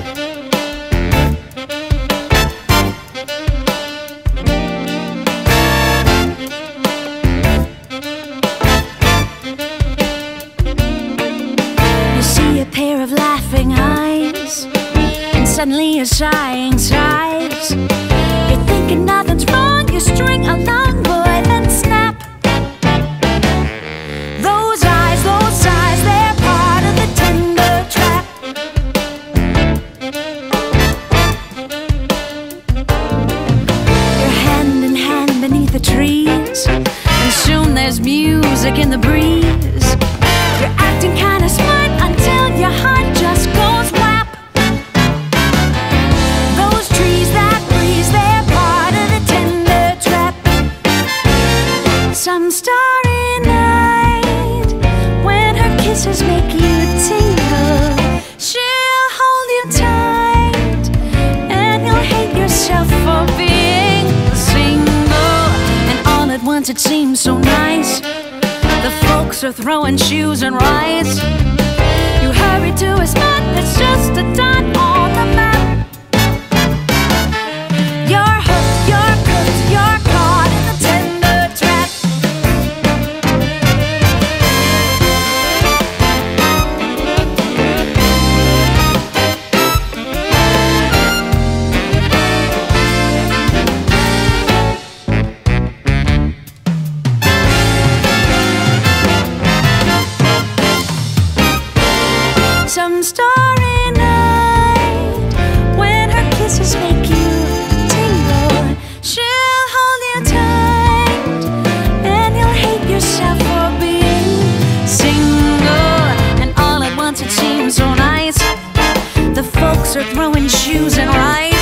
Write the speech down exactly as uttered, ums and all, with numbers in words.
Pair of laughing eyes, and suddenly you're sighing sighs. You're thinking nothing's wrong, you string along, boy, then snap. Those eyes, those eyes, they're part of the tender trap. You're hand in hand beneath the trees, and soon there's music in the breeze. You're acting kinda smart until your heart just goes whap. Those trees, that breeze, they're part of the tender trap. Some starry night, when her kisses make you tingle, she'll hold you tight, and you'll hate yourself for being single. And all at once it seems so nice. The folks are throwing shoes and rice. You hurry to a spot that's just a dot on the map. You're hooked, you're cooked, you're caught in the tender trap. Some starry night, when her kisses make you tingle, she'll hold you tight, and you'll hate yourself for being single. And all at once it seems so nice. The folks are throwing shoes and rice.